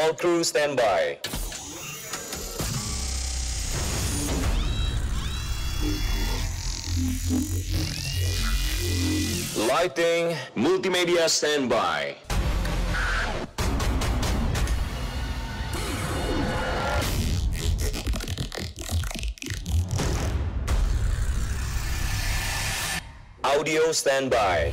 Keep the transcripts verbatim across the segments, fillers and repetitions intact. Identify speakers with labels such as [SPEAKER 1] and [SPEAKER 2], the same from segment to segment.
[SPEAKER 1] All crew standby. Lighting, multimedia standby. Audio standby.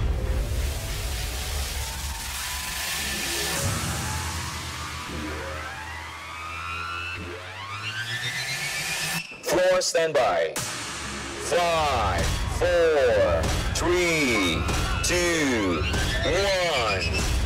[SPEAKER 1] Floor standby. Five, four, three, two, one.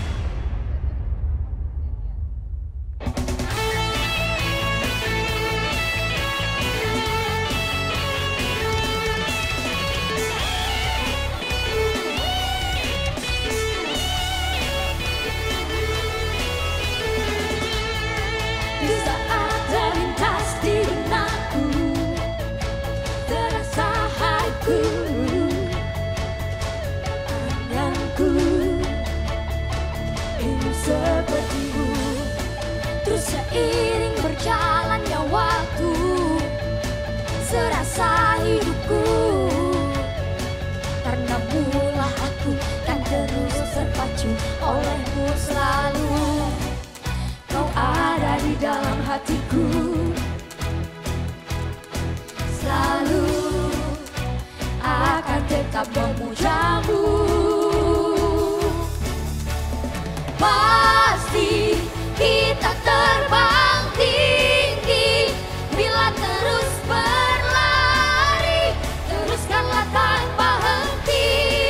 [SPEAKER 2] Seiring berjalannya waktu, serasa hidupku, karena mula aku kan terus terpacu olehmu selalu. Kau ada di dalam hatiku, selalu akan tetap memujamu. Pasti kita terbang tinggi bila terus berlari, teruskanlah tanpa henti.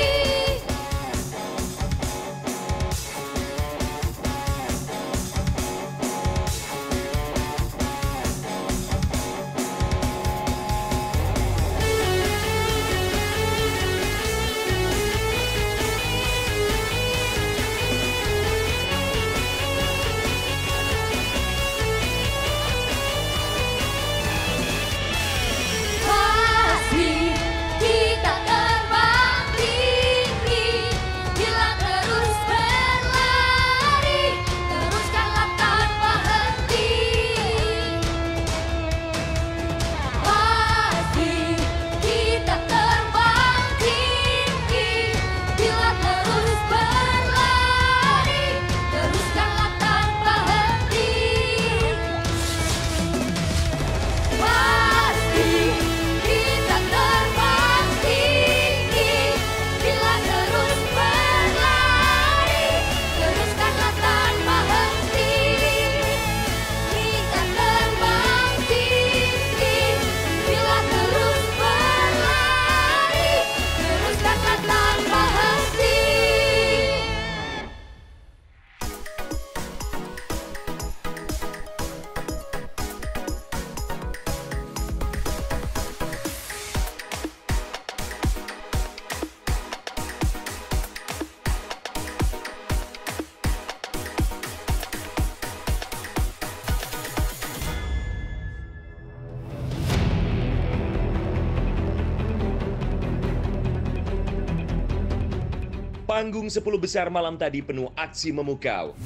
[SPEAKER 3] Panggung sepuluh besar malam tadi penuh aksi memukau.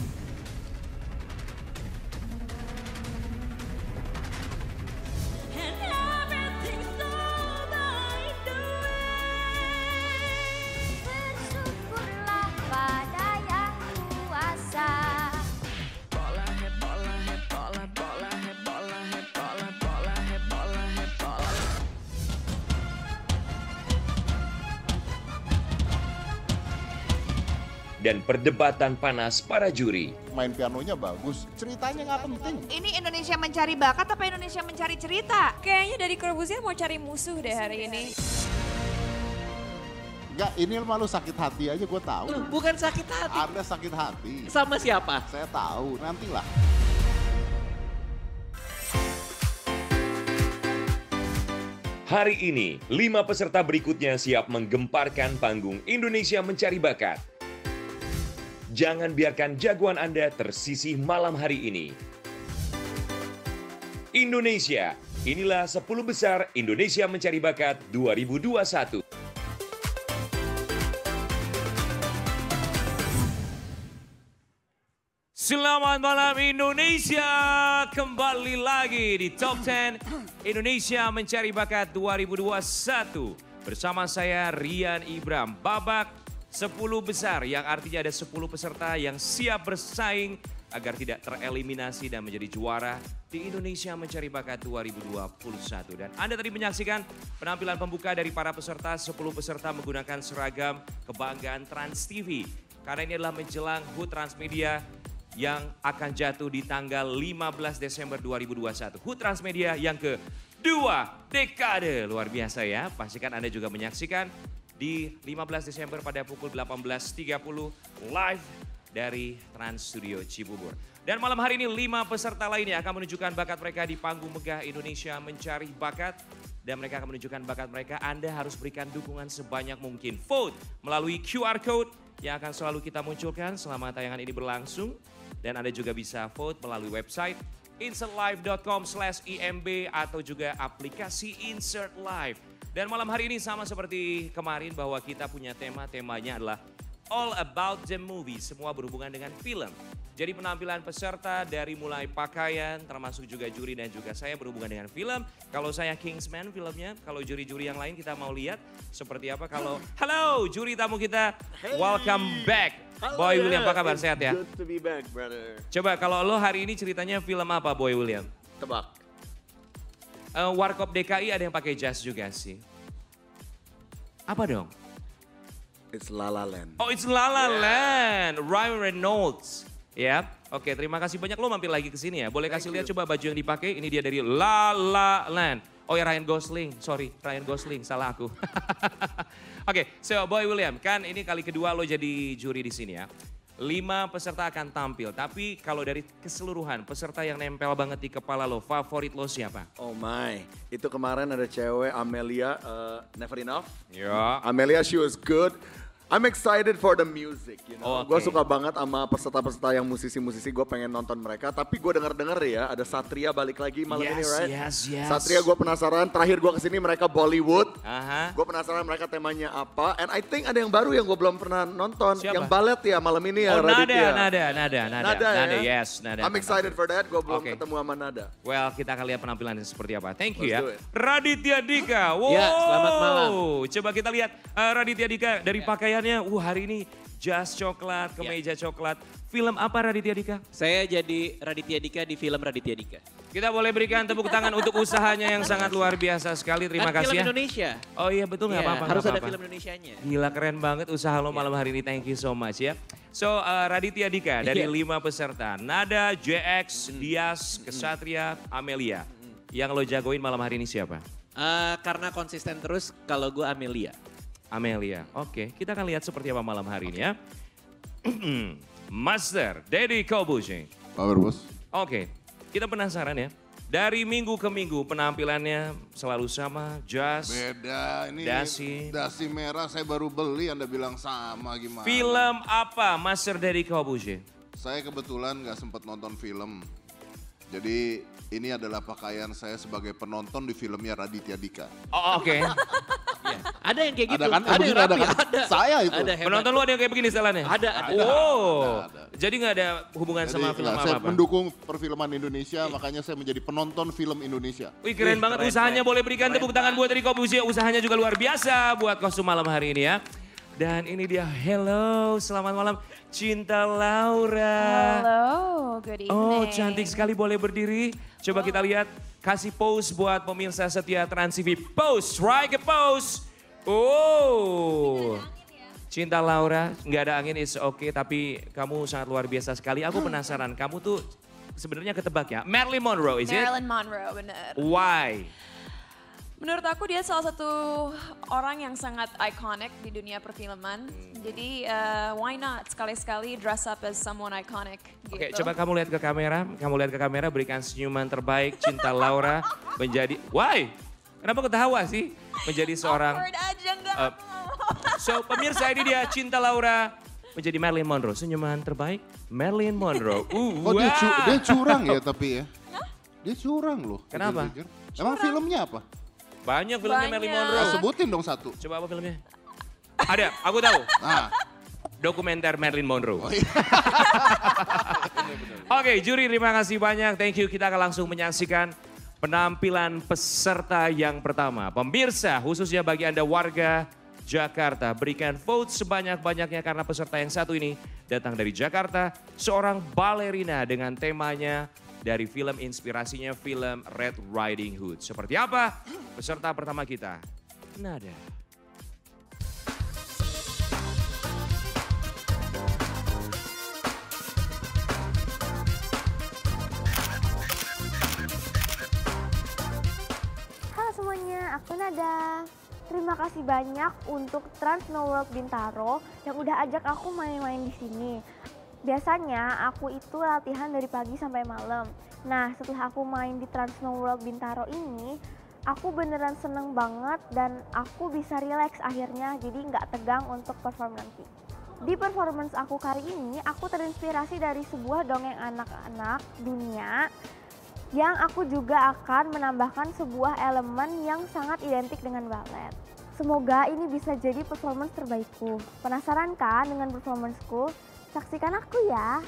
[SPEAKER 2] Bersyukurlah pada yang kuasa.
[SPEAKER 4] Bola he bola he bola bola he bola he bola bola he bola he bola.
[SPEAKER 3] Dan perdebatan panas para juri.
[SPEAKER 5] Main pianonya bagus, ceritanya nggak penting.
[SPEAKER 6] Ini Indonesia mencari bakat apa Indonesia mencari cerita?
[SPEAKER 7] Kayaknya dari Corbusier mau cari musuh deh hari ini.
[SPEAKER 5] Enggak, ini malu sakit hati aja, gue tahu.
[SPEAKER 8] Loh, bukan sakit hati.
[SPEAKER 5] Anda sakit hati.
[SPEAKER 8] Sama siapa?
[SPEAKER 5] Saya tahu, nantilah.
[SPEAKER 3] Hari ini, lima peserta berikutnya siap menggemparkan panggung Indonesia Mencari Bakat. Jangan biarkan jagoan Anda tersisih malam hari ini. Indonesia, inilah sepuluh besar Indonesia Mencari Bakat dua ribu dua puluh satu. Selamat malam Indonesia, kembali lagi di Top sepuluh Indonesia Mencari Bakat dua ribu dua puluh satu. Bersama saya Rian Ibram, babak sepuluh besar yang artinya ada sepuluh peserta yang siap bersaing agar tidak tereliminasi dan menjadi juara di Indonesia Mencari Bakat dua ribu dua puluh satu. Dan Anda tadi menyaksikan penampilan pembuka dari para peserta, sepuluh peserta menggunakan seragam kebanggaan Trans T V. Karena ini adalah menjelang H U T Transmedia yang akan jatuh di tanggal lima belas Desember dua ribu dua puluh satu. H U T Transmedia yang kedua dekade. Luar biasa ya, pastikan Anda juga menyaksikan di lima belas Desember pada pukul delapan belas tiga puluh live dari Trans Studio Cibubur. Dan malam hari ini lima peserta lainnya akan menunjukkan bakat mereka di panggung megah Indonesia Mencari Bakat. Dan mereka akan menunjukkan bakat mereka, Anda harus berikan dukungan sebanyak mungkin. Vote melalui Q R Code yang akan selalu kita munculkan selama tayangan ini berlangsung. Dan Anda juga bisa vote melalui website insert live dot com slash I M B atau juga aplikasi Insert Live. Dan malam hari ini sama seperti kemarin bahwa kita punya tema, temanya adalah All About the Movie, semua berhubungan dengan film. Jadi penampilan peserta dari mulai pakaian, termasuk juga juri dan juga saya berhubungan dengan film. Kalau saya Kingsman filmnya, kalau juri-juri yang lain kita mau lihat seperti apa. Kalau, halo juri tamu kita, welcome back.
[SPEAKER 8] Halo,
[SPEAKER 3] Boy
[SPEAKER 8] ya.
[SPEAKER 3] William, apa kabar? Sehat ya?
[SPEAKER 8] Good to be back, brother.
[SPEAKER 3] Coba kalau lo hari ini ceritanya film apa Boy William?
[SPEAKER 8] Tebak.
[SPEAKER 3] Uh, Warkop D K I ada yang pakai jas juga sih. Apa dong?
[SPEAKER 8] It's La La Land.
[SPEAKER 3] Oh, it's La La Land, Ryan Reynolds. Ya, oke terima kasih banyak lo mampir lagi ke sini ya. Boleh kasih lihat coba baju yang dipakai, ini dia dari La La Land. Oh ya Ryan Gosling, sorry Ryan Gosling, salah aku. Oke, so Boy William, kan ini kali kedua lo jadi juri di sini ya. Lima peserta akan tampil, tapi kalau dari keseluruhan peserta yang nempel banget di kepala lo, favorit lo siapa?
[SPEAKER 8] Oh my, itu kemarin ada cewek Amelia, uh, Never Enough.
[SPEAKER 3] Ya.
[SPEAKER 8] Amelia, she was good. I'm excited for the music, you know.
[SPEAKER 3] Oh,
[SPEAKER 8] Gue
[SPEAKER 3] okay.
[SPEAKER 8] suka banget sama peserta-peserta yang musisi-musisi, gue pengen nonton mereka. Tapi gue denger-denger ya, ada Satria balik lagi malam
[SPEAKER 3] Yes,
[SPEAKER 8] ini, right?
[SPEAKER 3] yes, yes.
[SPEAKER 8] Satria gue penasaran, terakhir gue kesini mereka Bollywood.
[SPEAKER 3] Aha.
[SPEAKER 8] Gue penasaran mereka temanya apa. And I think ada yang baru yang gue belum pernah nonton.
[SPEAKER 3] Siapa?
[SPEAKER 8] Yang balet ya malam ini ya,
[SPEAKER 3] Oh nada,
[SPEAKER 8] Raditya.
[SPEAKER 3] nada, nada, nada,
[SPEAKER 8] Nada,
[SPEAKER 3] nada,
[SPEAKER 8] ya?
[SPEAKER 3] yes, nada.
[SPEAKER 8] I'm excited for that, gue belum
[SPEAKER 3] Oke.
[SPEAKER 8] ketemu sama Nada.
[SPEAKER 3] Well, kita akan lihat penampilannya seperti apa. Thank you
[SPEAKER 8] Let's
[SPEAKER 3] ya.
[SPEAKER 8] do it.
[SPEAKER 3] Raditya Dika. Wow.
[SPEAKER 9] Ya, selamat malam.
[SPEAKER 3] Coba kita lihat uh, Raditya Dika dari pakaiannya. Uh, hari ini jas coklat, kemeja coklat. Film apa Raditya Dika?
[SPEAKER 9] Saya jadi Raditya Dika di film Raditya Dika.
[SPEAKER 3] Kita boleh berikan tepuk tangan untuk usahanya yang sangat luar biasa sekali. Terima
[SPEAKER 9] Kan
[SPEAKER 3] kasih
[SPEAKER 9] film
[SPEAKER 3] ya.
[SPEAKER 9] Indonesia.
[SPEAKER 3] Oh iya betul nggak
[SPEAKER 9] Iya,
[SPEAKER 3] apa-apa.
[SPEAKER 9] harus
[SPEAKER 3] nggak
[SPEAKER 9] ada
[SPEAKER 3] apa-apa.
[SPEAKER 9] film Indonesianya.
[SPEAKER 3] Gila keren banget usaha lo malam hari ini. Thank you so much ya. So uh, Raditya Dika dari
[SPEAKER 9] Iya.
[SPEAKER 3] lima peserta. Nada, J X, Dias, Kesatria, Amelia. Yang lo jagoin malam hari ini siapa?
[SPEAKER 9] Eh, karena konsisten terus kalau gue Amelia.
[SPEAKER 3] Amelia. Oke, kita akan lihat seperti apa malam hari ini ya. Master Deddy Corbuzier.
[SPEAKER 5] Power bos.
[SPEAKER 3] Oke, kita penasaran ya. Dari minggu ke minggu penampilannya selalu sama, jas.
[SPEAKER 5] Beda ini
[SPEAKER 3] Dasi.
[SPEAKER 5] dasi merah saya baru beli, Anda bilang sama gimana?
[SPEAKER 3] Film apa Master Deddy Corbuzier?
[SPEAKER 5] Saya kebetulan nggak sempat nonton film. Jadi ini adalah pakaian saya sebagai penonton di filmnya Raditya Dika.
[SPEAKER 3] Oh oke.
[SPEAKER 9] Ada yang kayak gitu.
[SPEAKER 5] Ada kan?
[SPEAKER 9] Ada yang
[SPEAKER 5] Bener, ada
[SPEAKER 9] rapi.
[SPEAKER 5] kan?
[SPEAKER 9] Ada.
[SPEAKER 5] Saya itu.
[SPEAKER 9] Ada hebat.
[SPEAKER 3] Penonton lu ada yang kayak begini setelannya?
[SPEAKER 9] Ada, ada.
[SPEAKER 3] Oh,
[SPEAKER 5] Ada, ada.
[SPEAKER 3] jadi nggak ada hubungan
[SPEAKER 5] Jadi,
[SPEAKER 3] sama film
[SPEAKER 5] nggak, saya
[SPEAKER 3] apa-apa?
[SPEAKER 5] mendukung perfilman Indonesia, makanya saya menjadi penonton film Indonesia.
[SPEAKER 3] Wih keren
[SPEAKER 9] Wih,
[SPEAKER 3] banget
[SPEAKER 9] keren,
[SPEAKER 3] usahanya,
[SPEAKER 9] keren.
[SPEAKER 3] boleh berikan tepuk tangan buat Deddy Corbuzier. Usahanya juga luar biasa buat kostum malam hari ini ya. Dan ini dia, hello, selamat malam Cinta Laura.
[SPEAKER 2] Hello, good evening.
[SPEAKER 3] Oh cantik sekali, boleh berdiri. Coba kita lihat, kasih pose buat pemirsa setia Trans T V. Pose, strike a pose. Oh. Cinta Laura, nggak ada angin, it's okay. Tapi kamu sangat luar biasa sekali. Aku penasaran, kamu tuh sebenarnya ketebak ya. Marilyn Monroe, is it?
[SPEAKER 7] Marilyn Monroe, bener.
[SPEAKER 3] Why?
[SPEAKER 7] Menurut aku dia salah satu orang yang sangat iconic di dunia perfilman. Jadi uh, why not sekali-sekali dress up as someone iconic gitu.
[SPEAKER 3] Oke, coba kamu lihat ke kamera. Kamu lihat ke kamera, berikan senyuman terbaik. Cinta Laura menjadi, why? Kenapa ketawa sih? Menjadi seorang,
[SPEAKER 7] Awkward aja enggak.
[SPEAKER 3] uh, so pemirsa ini dia Cinta Laura menjadi Marilyn Monroe. Senyuman terbaik, Marilyn Monroe. Uh,
[SPEAKER 5] Oh dia, cu-
[SPEAKER 3] wah.
[SPEAKER 5] dia curang ya tapi ya? Dia curang loh.
[SPEAKER 3] Kenapa?
[SPEAKER 5] Pikir-pikir. Emang filmnya apa?
[SPEAKER 3] Banyak filmnya Marilyn
[SPEAKER 7] Banyak.
[SPEAKER 3] Monroe.
[SPEAKER 5] Ah, sebutin dong satu.
[SPEAKER 3] Coba apa filmnya? Ada, aku tahu.
[SPEAKER 5] Nah,
[SPEAKER 3] Dokumenter Marilyn Monroe.
[SPEAKER 5] oh iya.
[SPEAKER 3] Oke, juri terima kasih banyak. Thank you. Kita akan langsung menyaksikan penampilan peserta yang pertama. Pemirsa, khususnya bagi Anda warga Jakarta, berikan vote sebanyak-banyaknya karena peserta yang satu ini datang dari Jakarta. Seorang balerina dengan temanya dari film inspirasinya film Red Riding Hood. Seperti apa? Peserta pertama kita, Nada.
[SPEAKER 10] Halo semuanya, aku Nada. Terima kasih banyak untuk Trans Snow World Bintaro yang udah ajak aku main-main di sini. Biasanya aku itu latihan dari pagi sampai malam. Nah, setelah aku main di Trans Snow World Bintaro ini, aku beneran seneng banget dan aku bisa relax akhirnya, jadi nggak tegang untuk perform nanti. Di performance aku kali ini, aku terinspirasi dari sebuah dongeng anak-anak dunia yang aku juga akan menambahkan sebuah elemen yang sangat identik dengan balet. Semoga ini bisa jadi performance terbaikku. Penasaran kan dengan performanceku? Saksikan aku ya.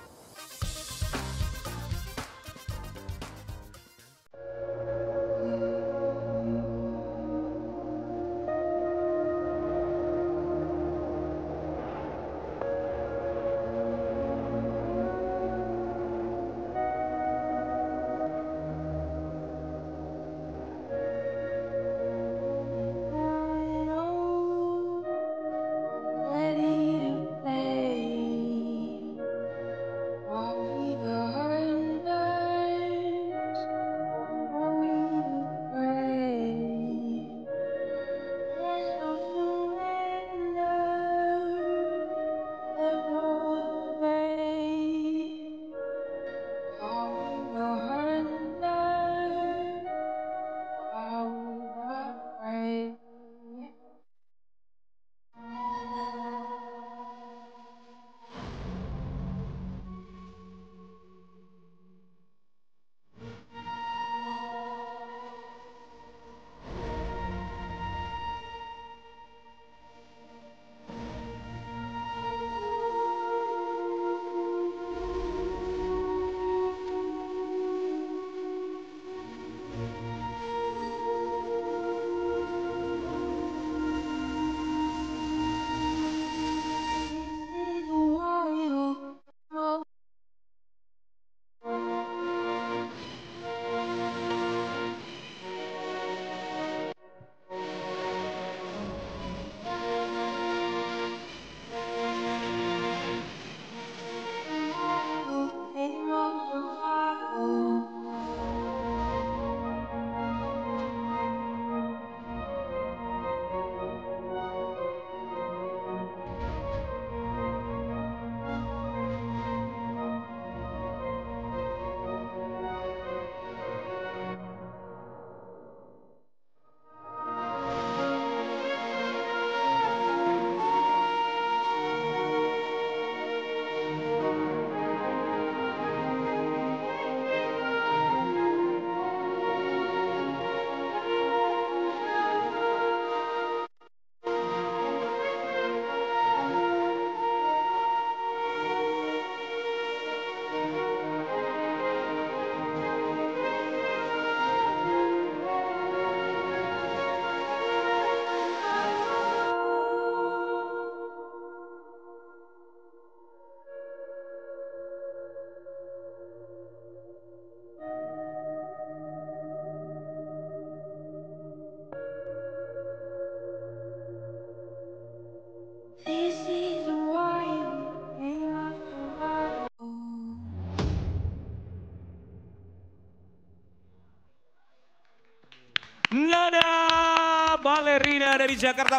[SPEAKER 3] Nada balerina dari Jakarta,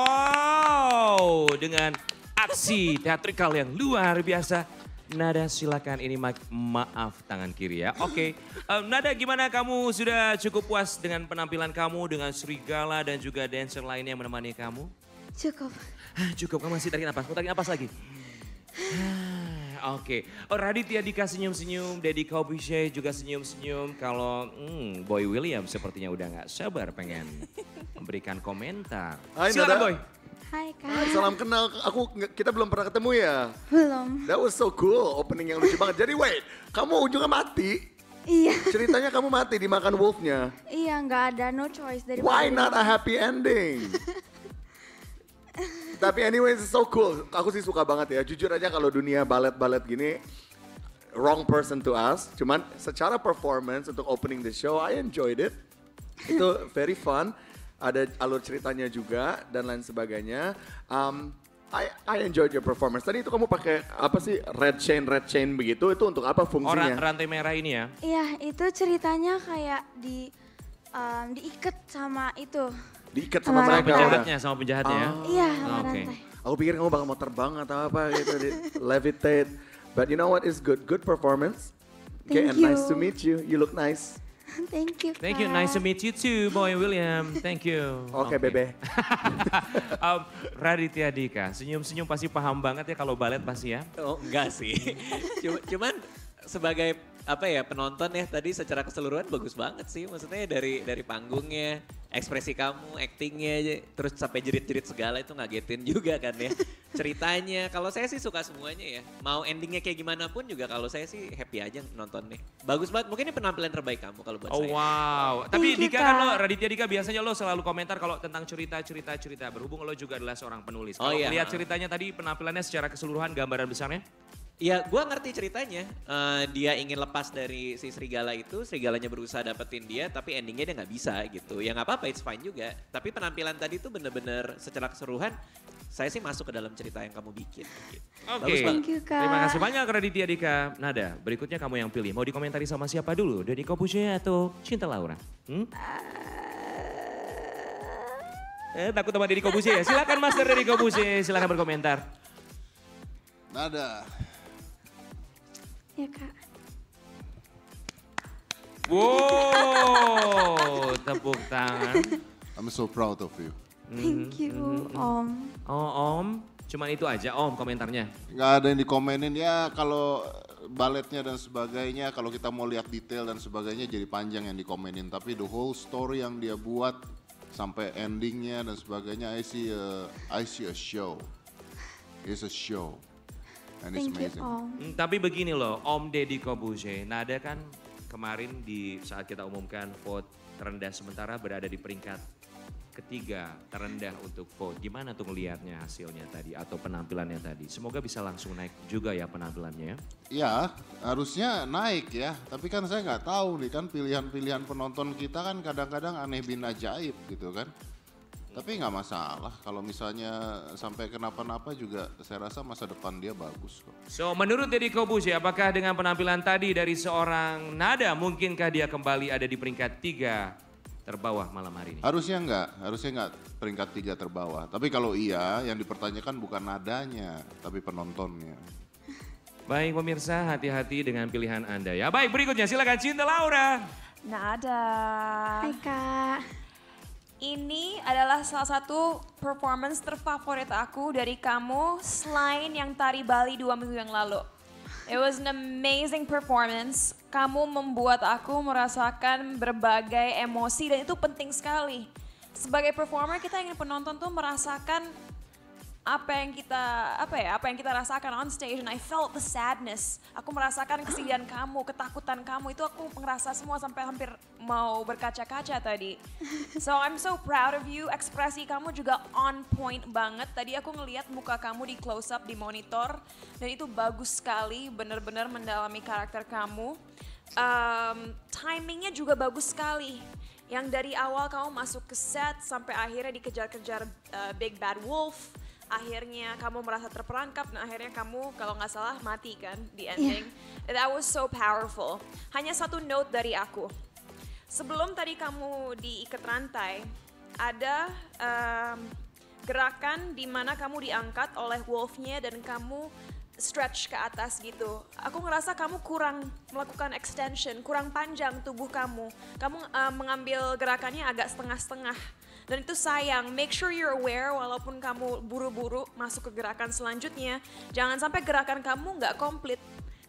[SPEAKER 3] wow, dengan aksi teatrikal yang luar biasa. Nada silakan, ini ma maaf tangan kiri ya. Oke, okay. um, Nada gimana kamu, sudah cukup puas dengan penampilan kamu dengan Serigala dan juga dancer lainnya yang menemani kamu?
[SPEAKER 10] Cukup.
[SPEAKER 3] Cukup, kamu masih tarik napas, mau tarik napas lagi? Oke, okay. Oh, Raditya Dika senyum-senyum, Deddy Corbuzier juga senyum-senyum. Kalau hmm, Boy William sepertinya udah gak sabar pengen memberikan komentar.
[SPEAKER 8] Hai,
[SPEAKER 3] silakan
[SPEAKER 8] Nada.
[SPEAKER 3] Boy.
[SPEAKER 10] Hai Kak.
[SPEAKER 8] Hai, salam kenal. Aku kita belum pernah ketemu ya.
[SPEAKER 10] Belum.
[SPEAKER 8] That was so cool, opening yang lucu banget. Jadi wait, kamu ujungnya mati?
[SPEAKER 10] Iya.
[SPEAKER 8] Ceritanya kamu mati dimakan wolfnya.
[SPEAKER 10] Iya, nggak ada no choice dari.
[SPEAKER 8] Why not a happy ending? Tapi anyways, it's so cool. Aku sih suka banget ya. Jujur aja kalau dunia balet-balet gini, wrong person to ask. Cuman secara performance untuk opening the show, I enjoyed it. Itu very fun. Ada alur ceritanya juga dan lain sebagainya. Um, I, I enjoyed your performance. Tadi itu kamu pakai apa sih red chain red chain begitu? Itu untuk apa fungsinya?
[SPEAKER 3] Orang rantai merah ini ya?
[SPEAKER 10] Iya, itu ceritanya kayak di um, diikat sama itu.
[SPEAKER 8] Diikat sama,
[SPEAKER 10] Sama
[SPEAKER 8] mereka.
[SPEAKER 3] Penjahatnya, sama penjahatnya ya?
[SPEAKER 10] Iya, sama
[SPEAKER 3] Oke.
[SPEAKER 10] rantai.
[SPEAKER 8] Aku pikir kamu bakal mau terbang atau apa gitu, di levitate. But you know what is good? Good performance. Okay,
[SPEAKER 10] Thank
[SPEAKER 8] and nice
[SPEAKER 10] you.
[SPEAKER 8] to meet you. You look nice.
[SPEAKER 10] Thank you,
[SPEAKER 3] Thank you,
[SPEAKER 10] Kak.
[SPEAKER 3] nice to meet you too, Boy William. Thank you.
[SPEAKER 8] Oke, Bebe.
[SPEAKER 3] um, Raditya Dika, senyum-senyum pasti paham banget ya kalau balet pasti ya?
[SPEAKER 9] Oh enggak sih. Cuma- Cuman sebagai apa ya penonton ya tadi secara keseluruhan bagus banget sih. Maksudnya dari dari panggungnya, ekspresi kamu, actingnya aja, terus sampai jerit-jerit segala itu ngagetin juga kan ya. Ceritanya, kalau saya sih suka semuanya ya. Mau endingnya kayak gimana pun juga kalau saya sih happy aja nonton nih. Bagus banget, mungkin ini penampilan terbaik kamu kalau buat
[SPEAKER 3] Oh
[SPEAKER 9] saya.
[SPEAKER 3] wow. Tapi
[SPEAKER 10] Thank you,
[SPEAKER 3] Dika kan
[SPEAKER 10] Kak.
[SPEAKER 3] lo, Raditya Dika biasanya lo selalu komentar kalau tentang cerita-cerita cerita. Berhubung lo juga adalah seorang penulis.
[SPEAKER 9] Oh
[SPEAKER 3] Kalau
[SPEAKER 9] iya.
[SPEAKER 3] lihat ceritanya tadi penampilannya secara keseluruhan gambaran besarnya?
[SPEAKER 9] Ya gue ngerti ceritanya, Eh, dia ingin lepas dari si serigala itu, serigalanya berusaha dapetin dia tapi endingnya dia nggak bisa gitu. Ya nggak apa-apa, it's fine juga. Tapi penampilan tadi tuh bener-bener secara keseluruhan, saya sih masuk ke dalam cerita yang kamu bikin. Gitu.
[SPEAKER 3] Oke.
[SPEAKER 9] Bagus banget.
[SPEAKER 10] Thank you, Kak.
[SPEAKER 3] Terima kasih banyak Raditya Dika. Nada, berikutnya kamu yang pilih. Mau dikomentari sama siapa dulu? Deddy Corbuzier atau Cinta Laura? Hmm? Eh, takut sama Deddy Corbuzier ya? Silakan Master Deddy Corbuzier, silakan berkomentar.
[SPEAKER 5] Nada.
[SPEAKER 10] Ya, Kak.
[SPEAKER 3] Wow, tepuk tangan.
[SPEAKER 5] I'm so proud of you.
[SPEAKER 10] Thank you, Om.
[SPEAKER 3] Oh Om, cuman itu aja Om komentarnya.
[SPEAKER 5] Nggak ada yang dikomenin ya kalau baletnya dan sebagainya, kalau kita mau lihat detail dan sebagainya jadi panjang yang dikomenin. Tapi the whole story yang dia buat sampai endingnya dan sebagainya, I see a, I see a show. It's a show. And it's
[SPEAKER 10] Thank you,
[SPEAKER 5] amazing.
[SPEAKER 10] Om.
[SPEAKER 3] Hmm, tapi begini loh, Om Deddy Corbuzier, Nada kan kemarin di saat kita umumkan vote terendah sementara berada di peringkat ketiga terendah untuk vote. Gimana tuh ngelihatnya hasilnya tadi atau penampilannya tadi? Semoga bisa langsung naik juga ya penampilannya ya.
[SPEAKER 5] Ya, harusnya naik ya. Tapi kan saya nggak tahu nih kan pilihan-pilihan penonton kita kan kadang-kadang aneh bin ajaib gitu kan. Tapi nggak masalah kalau misalnya sampai kenapa-napa juga saya rasa masa depan dia bagus kok.
[SPEAKER 3] So menurut Deddy Corbuzier, apakah dengan penampilan tadi dari seorang Nada mungkinkah dia kembali ada di peringkat tiga terbawah malam hari ini?
[SPEAKER 5] Harusnya enggak, harusnya enggak peringkat tiga terbawah. Tapi kalau iya yang dipertanyakan bukan nadanya tapi penontonnya.
[SPEAKER 3] Baik pemirsa, hati-hati dengan pilihan Anda ya. Baik berikutnya silakan Cinta Laura.
[SPEAKER 7] Nada.
[SPEAKER 10] Hai, Kak.
[SPEAKER 7] Ini adalah salah satu performance terfavorit aku dari kamu selain yang tari Bali dua minggu yang lalu. It was an amazing performance. Kamu membuat aku merasakan berbagai emosi dan itu penting sekali. Sebagai performer kita ingin penonton tuh merasakan apa yang kita apa ya apa yang kita rasakan on stage, and I felt the sadness. Aku merasakan kesedihan kamu, ketakutan kamu, itu aku ngerasa semua sampai hampir mau berkaca-kaca tadi. So I'm so proud of you. Ekspresi kamu juga on point banget. Tadi aku ngelihat muka kamu di close up di monitor dan itu bagus sekali, benar-benar mendalami karakter kamu. Um, timingnya juga bagus sekali. Yang dari awal kamu masuk ke set sampai akhirnya dikejar-kejar uh, Big Bad Wolf. Akhirnya kamu merasa terperangkap dan akhirnya kamu kalau nggak salah mati kan di ending. Yeah. That was so powerful. Hanya satu note dari aku. Sebelum tadi kamu diikat rantai, ada um, gerakan di mana kamu diangkat oleh wolfnya dan kamu stretch ke atas gitu. Aku ngerasa kamu kurang melakukan extension, kurang panjang tubuh kamu. Kamu uh, mengambil gerakannya agak setengah-setengah. Dan itu sayang, make sure you're aware walaupun kamu buru-buru masuk ke gerakan selanjutnya. Jangan sampai gerakan kamu nggak komplit.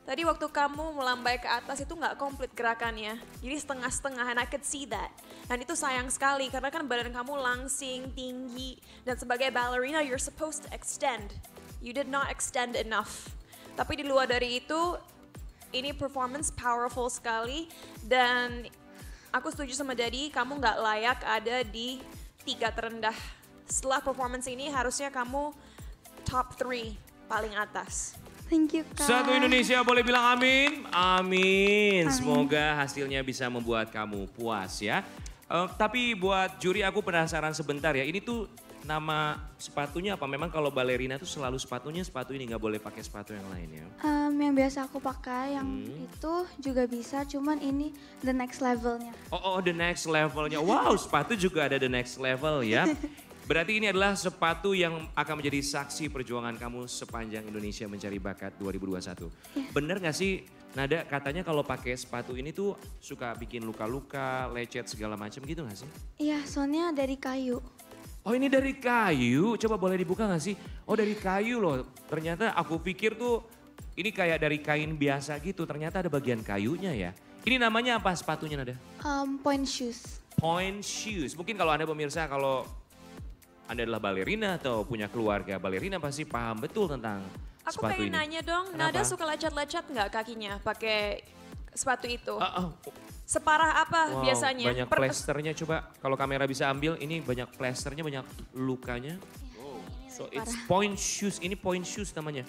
[SPEAKER 7] Tadi waktu kamu melambai ke atas itu nggak komplit gerakannya. Jadi setengah-setengah and I could see that. Dan itu sayang sekali karena kan badan kamu langsing, tinggi. Dan sebagai ballerina you're supposed to extend. You did not extend enough. Tapi di luar dari itu, ini performance powerful sekali. Dan aku setuju sama Daddy, kamu nggak layak ada di tiga terendah. Setelah performance ini harusnya kamu top three paling atas.
[SPEAKER 10] Thank you, Kak.
[SPEAKER 3] Satu Indonesia boleh bilang amin? Amin.
[SPEAKER 10] Amin.
[SPEAKER 3] Semoga hasilnya bisa membuat kamu puas ya. Uh, tapi buat juri aku penasaran sebentar ya. Ini tuh nama sepatunya apa? Memang kalau balerina tuh selalu sepatunya sepatu ini, nggak boleh pakai sepatu yang lain ya?
[SPEAKER 10] Um, yang biasa aku pakai, yang
[SPEAKER 3] Hmm.
[SPEAKER 10] itu juga bisa, cuman ini the next levelnya.
[SPEAKER 3] Oh, oh, the next levelnya. Wow, sepatu juga ada the next level ya. Berarti ini adalah sepatu yang akan menjadi saksi perjuangan kamu sepanjang Indonesia Mencari Bakat dua ribu dua puluh satu.
[SPEAKER 10] Yeah.
[SPEAKER 3] Bener gak sih Nada, katanya kalau pakai sepatu ini tuh suka bikin luka-luka, lecet segala macam gitu gak sih?
[SPEAKER 10] Iya, soalnya dari kayu.
[SPEAKER 3] Oh ini dari kayu, coba boleh dibuka gak sih? Oh dari kayu loh, ternyata aku pikir tuh ini kayak dari kain biasa gitu, ternyata ada bagian kayunya ya. Ini namanya apa sepatunya Nada?
[SPEAKER 10] Um, point shoes.
[SPEAKER 3] Point shoes, mungkin kalau Anda pemirsa kalau Anda adalah balerina atau punya keluarga balerina pasti paham betul tentang
[SPEAKER 7] Aku
[SPEAKER 3] sepatu
[SPEAKER 7] pengen
[SPEAKER 3] ini.
[SPEAKER 7] nanya dong,
[SPEAKER 3] Kenapa?
[SPEAKER 7] Nada suka lecet-lecet nggak kakinya pakai sepatu itu?
[SPEAKER 3] Ah, ah.
[SPEAKER 7] Separah apa
[SPEAKER 3] Wow,
[SPEAKER 7] biasanya?
[SPEAKER 3] banyak
[SPEAKER 7] Per-
[SPEAKER 3] plesternya, coba kalau kamera bisa ambil, ini banyak plesternya, banyak lukanya. So it's point shoes, ini point shoes namanya.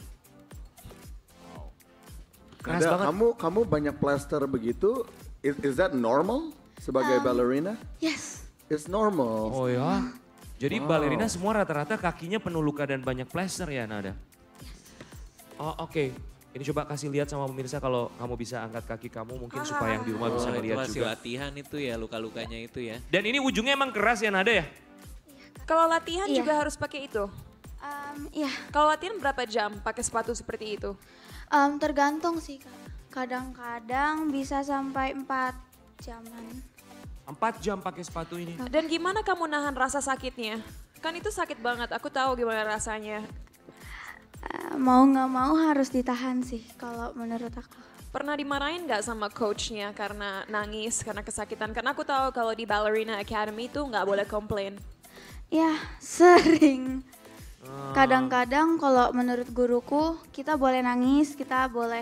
[SPEAKER 3] Keras
[SPEAKER 8] Nada,
[SPEAKER 3] banget.
[SPEAKER 8] kamu kamu banyak plaster begitu, is, is that normal sebagai
[SPEAKER 10] Um,
[SPEAKER 8] ballerina?
[SPEAKER 10] Yes.
[SPEAKER 8] It's normal.
[SPEAKER 3] Oh ya, jadi
[SPEAKER 8] Wow.
[SPEAKER 3] balerina semua rata-rata kakinya penuh luka dan banyak plester ya Nada? Oh oke, ini coba kasih lihat sama pemirsa kalau kamu bisa angkat kaki kamu mungkin supaya yang di rumah bisa
[SPEAKER 9] Oh, itu
[SPEAKER 3] ngeliat
[SPEAKER 9] hasil
[SPEAKER 3] juga.
[SPEAKER 9] latihan itu ya, luka-lukanya itu ya.
[SPEAKER 3] Dan ini ujungnya emang keras ya Nada ya?
[SPEAKER 7] Kalau latihan
[SPEAKER 10] Iya.
[SPEAKER 7] juga harus pakai itu.
[SPEAKER 10] Um, iya,
[SPEAKER 7] Kalau latihan berapa jam pakai sepatu seperti itu?
[SPEAKER 10] um, tergantung sih, Kak. Kadang-kadang bisa sampai empat jaman.
[SPEAKER 3] Empat jam pakai sepatu ini.
[SPEAKER 7] Dan gimana kamu nahan rasa sakitnya? Kan itu sakit banget, aku tahu gimana rasanya.
[SPEAKER 10] Uh, mau nggak mau harus ditahan sih kalau menurut aku.
[SPEAKER 7] Pernah dimarahin nggak sama coachnya karena nangis, karena kesakitan? Karena aku tahu kalau di Ballerina Academy itu nggak boleh komplain.
[SPEAKER 10] Ya, sering.
[SPEAKER 3] Ah.
[SPEAKER 10] Kadang-kadang kalau menurut guruku kita boleh nangis, kita boleh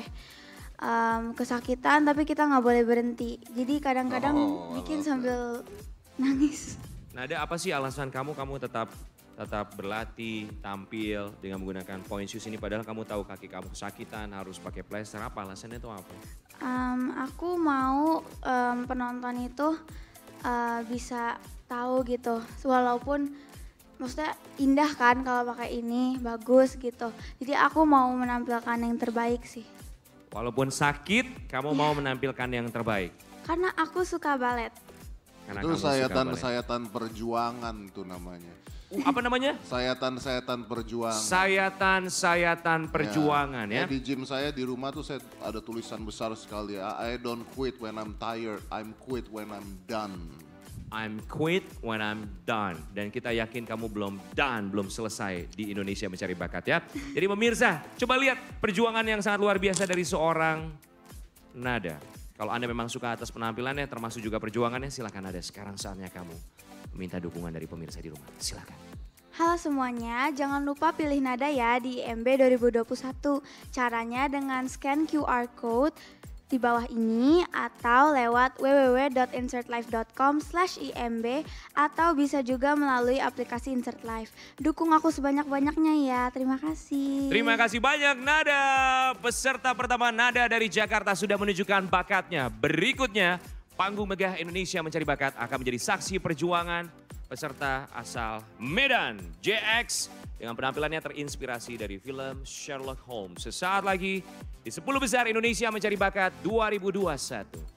[SPEAKER 10] um, kesakitan, tapi kita nggak boleh berhenti. Jadi kadang-kadang
[SPEAKER 5] Oh,
[SPEAKER 10] bikin
[SPEAKER 5] oke.
[SPEAKER 10] sambil nangis.
[SPEAKER 3] Nada, apa sih alasan kamu kamu tetap tetap berlatih, tampil dengan menggunakan point shoes ini padahal kamu tahu kaki kamu kesakitan, harus pakai plester, apa alasannya itu apa?
[SPEAKER 10] Um, aku mau um, penonton itu uh, bisa tahu gitu, walaupun maksudnya indah kan kalau pakai ini, bagus gitu. Jadi aku mau menampilkan yang terbaik sih.
[SPEAKER 3] Walaupun sakit, kamu mau menampilkan yang terbaik.
[SPEAKER 10] Karena aku suka balet.
[SPEAKER 3] Karena
[SPEAKER 5] Itu
[SPEAKER 3] kamu suka balet.
[SPEAKER 5] sayatan-sayatan perjuangan tuh namanya.
[SPEAKER 3] Uh, apa namanya?
[SPEAKER 5] Sayatan-sayatan perjuangan.
[SPEAKER 3] Sayatan-sayatan perjuangan ya.
[SPEAKER 5] Kayak di gym saya di rumah tuh saya ada tulisan besar sekali. I don't quit when I'm tired, I'm quit when I'm done.
[SPEAKER 3] I'm quit when I'm done. Dan kita yakin kamu belum done, belum selesai di Indonesia Mencari Bakat ya. Jadi pemirsa, coba lihat perjuangan yang sangat luar biasa dari seorang Nada. Kalau Anda memang suka atas penampilannya, termasuk juga perjuangannya, silakan Nada. Sekarang saatnya kamu meminta dukungan dari pemirsa di rumah. Silakan.
[SPEAKER 10] Halo semuanya, jangan lupa pilih Nada ya di I M B dua ribu dua puluh satu. Caranya dengan scan Q R code di bawah ini atau lewat w w w dot insert life dot com slash i m b atau bisa juga melalui aplikasi Insert Life. Dukung aku sebanyak-banyaknya ya, terima kasih.
[SPEAKER 3] Terima kasih banyak Nada. Peserta pertama Nada dari Jakarta sudah menunjukkan bakatnya. Berikutnya, Panggung Megah Indonesia Mencari Bakat akan menjadi saksi perjuangan peserta asal Medan, J X, dengan penampilannya terinspirasi dari film Sherlock Holmes. Sesaat lagi di sepuluh Besar Indonesia Mencari Bakat dua ribu dua puluh satu.